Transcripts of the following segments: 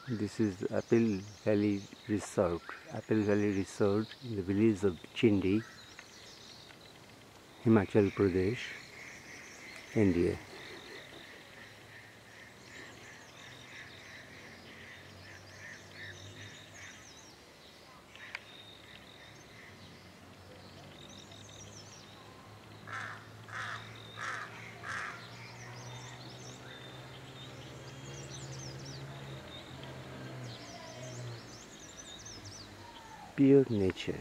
This is Apple Valley Resort. Apple Valley Resort in the village of Chindi, Himachal Pradesh, India. Pure nature.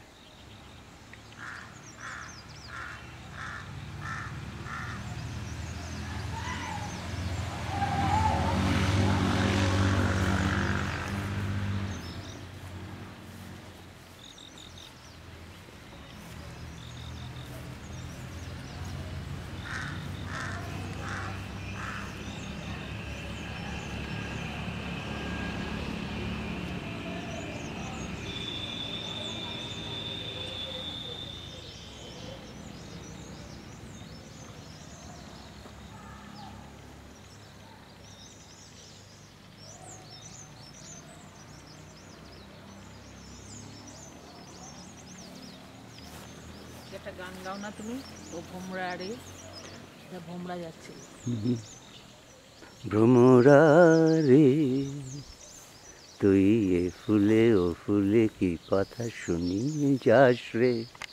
একটা গান গাও না তুমি, ও ভোমরা রে, ভোমরা যাচ্ছে। ভ্রমরা রে, তুই এ ফুলে ও ফুলে কি কথা শুনি যাস রে।